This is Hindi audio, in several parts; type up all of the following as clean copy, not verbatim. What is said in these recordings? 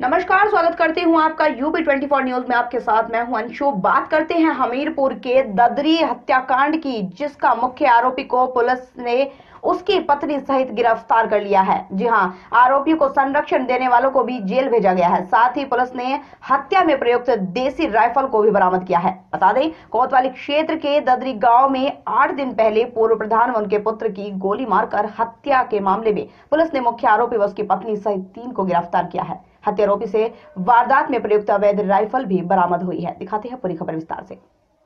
नमस्कार, स्वागत करती हूँ आपका यूपी 24 न्यूज में। आपके साथ मैं हूं अंशु। बात करते हैं हमीरपुर के ददरी हत्याकांड की, जिसका मुख्य आरोपी को पुलिस ने उसकी पत्नी सहित गिरफ्तार कर लिया है। जी हां, आरोपी को संरक्षण देने वालों को भी जेल भेजा गया है। साथ ही पुलिस ने हत्या में प्रयुक्त देसी राइफल को भी बरामद किया है। बता दें, कोतवाली क्षेत्र के ददरी गांव में 8 दिन पहले पूर्व प्रधान व उनके पुत्र की गोली मारकर हत्या के मामले में पुलिस ने मुख्य आरोपी व उसकी पत्नी सहित 3 को गिरफ्तार किया है। हत्यारोपी से वारदात में प्रयुक्त अवैध राइफल भी बरामद हुई है। दिखाते हैं पूरी खबर विस्तार से।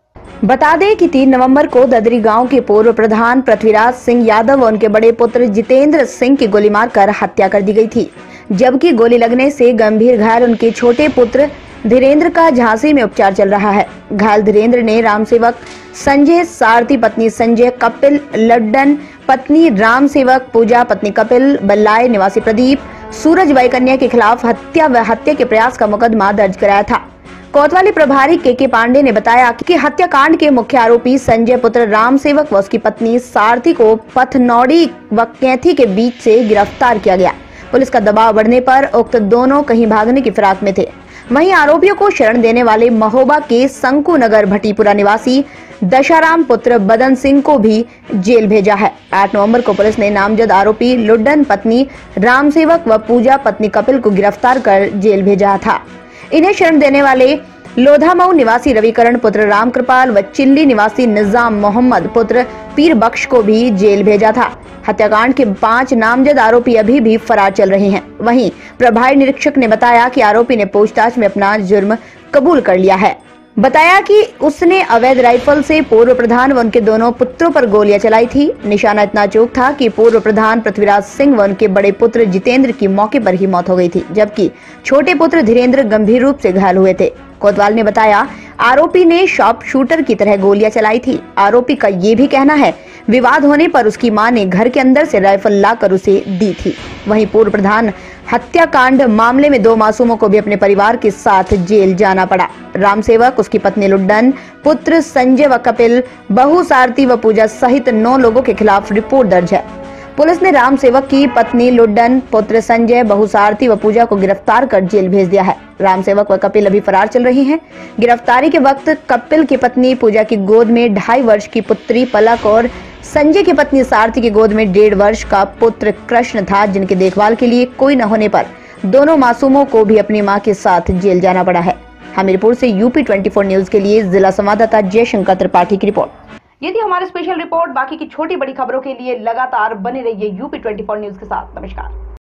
बता दें कि 3 नवंबर को ददरी गांव के पूर्व प्रधान पृथ्वीराज सिंह यादव और उनके बड़े पुत्र जितेंद्र सिंह की गोली मारकर हत्या कर दी गई थी, जबकि गोली लगने से गंभीर घायल उनके छोटे पुत्र धीरेन्द्र का झांसी में उपचार चल रहा है। घायल धीरेन्द्र ने राम सेवक संजय, सारथी पत्नी संजय, कपिल लड्डन पत्नी राम सेवक, पूजा पत्नी कपिल, बल्लाय निवासी प्रदीप, सूरज बाई कन्या के खिलाफ हत्या के प्रयास का मुकदमा दर्ज कराया था। कोतवाली प्रभारी के पांडे ने बताया कि हत्याकांड के मुख्य आरोपी संजय पुत्र राम सेवक व उसकी पत्नी सारथी को पथनौड़ी व कैथी के बीच से गिरफ्तार किया गया। पुलिस का दबाव बढ़ने पर उक्त दोनों कहीं भागने की फिराक में थे। वहीं आरोपियों को शरण देने वाले महोबा के शंकु नगर भटीपुरा निवासी दशाराम पुत्र बदन सिंह को भी जेल भेजा है। 8 नवंबर को पुलिस ने नामजद आरोपी लुड्डन पत्नी राम सेवक व पूजा पत्नी कपिल को गिरफ्तार कर जेल भेजा था। इन्हें शरण देने वाले लोधामऊ निवासी रविकरण पुत्र राम कृपाल व चिल्ली निवासी निजाम मोहम्मद पुत्र पीर बख्श को भी जेल भेजा था। हत्याकांड के 5 नामजद आरोपी अभी भी फरार चल रहे हैं। वहीं प्रभारी निरीक्षक ने बताया कि आरोपी ने पूछताछ में अपना जुर्म कबूल कर लिया है। बताया कि उसने अवैध राइफल से पूर्व प्रधान व उनके दोनों पुत्रों पर गोलियां चलाई थी। निशाना इतना चूक था कि पूर्व प्रधान पृथ्वीराज सिंह व उनके बड़े पुत्र जितेंद्र की मौके पर ही मौत हो गई थी, जबकि छोटे पुत्र धीरेन्द्र गंभीर रूप से घायल हुए थे। कोतवाल ने बताया, आरोपी ने शॉप शूटर की तरह गोलियां चलाई थी। आरोपी का ये भी कहना है, विवाद होने पर उसकी मां ने घर के अंदर से राइफल लाकर उसे दी थी। वहीं पूर्व प्रधान हत्याकांड मामले में 2 मासूमों को भी अपने परिवार के साथ जेल जाना पड़ा। राम सेवक, उसकी पत्नी लुड्डन, पुत्र संजय व कपिल, बहू सारथी व पूजा सहित 9 लोगों के खिलाफ रिपोर्ट दर्ज है। पुलिस ने राम सेवक की पत्नी लुड्डन, पुत्र संजय, बहू सारथी व पूजा को गिरफ्तार कर जेल भेज दिया है। राम सेवक व कपिल अभी फरार चल रहे हैं। गिरफ्तारी के वक्त कपिल की पत्नी पूजा की गोद में 2.5 वर्ष की पुत्री पलक और संजय की पत्नी सारथी की गोद में 1.5 वर्ष का पुत्र कृष्ण था, जिनकी देखभाल के लिए कोई न होने पर दोनों मासूमों को भी अपनी मां के साथ जेल जाना पड़ा है। हमीरपुर से यूपी 24 न्यूज के लिए जिला संवाददाता जयशंकर त्रिपाठी की रिपोर्ट। ये थी हमारी स्पेशल रिपोर्ट। बाकी की छोटी बड़ी खबरों के लिए लगातार बने रहिए यूपी 24 न्यूज के साथ। नमस्कार।